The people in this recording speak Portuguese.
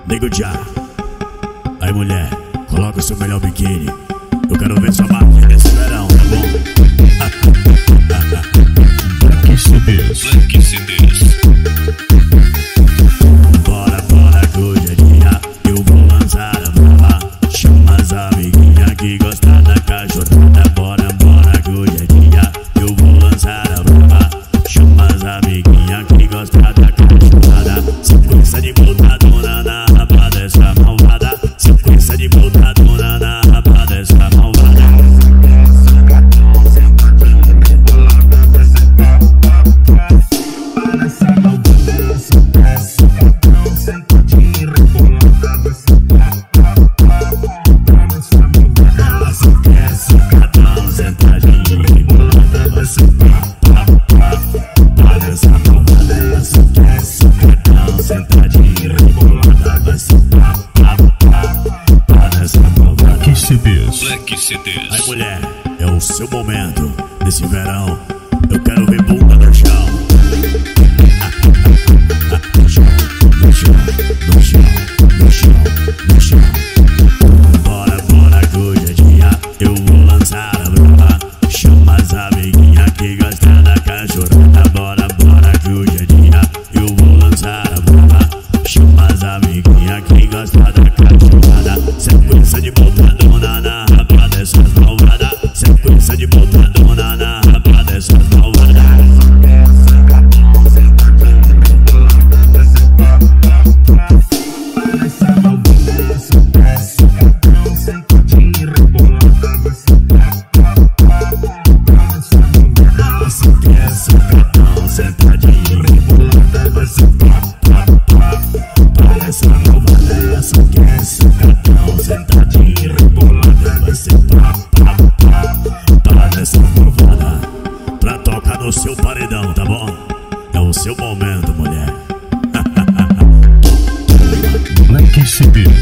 Nego Jhá. Aí mulher, coloca o seu melhor biquíni. Eu quero ver sua máquina nesse verão, tá bom? Bora, bora, que hoje é dia. Eu vou lançar a brava. Chama as amiguinhas que gostam da cachorrada. Bora, bora, que hoje é dia. Eu vou lançar a brava. Chama as amiguinhas que gostam da cachorrada. Sequência de botadona na raba dessa malvada. Sequência de botadona na raba dessa malvada. Aí mulher, é o seu momento. Nesse verão, eu quero ver bunda no chão. No chão, no chão, no chão, no chão, no chão. Bora, bora, que hoje é dia. Eu vou lançar a brava. Chama as amiguinhas que gostam da cachorrada. Bora, bora, que hoje é dia. Eu vou lançar a brava. Chama as amiguinhas que gostam da cachorrada. Sequência de botadona na raba dessas malvadas. Sequência de botadona na raba dessas malvadas. Pra tocar no seu paredão, tá bom? É o seu momento, mulher. Receber.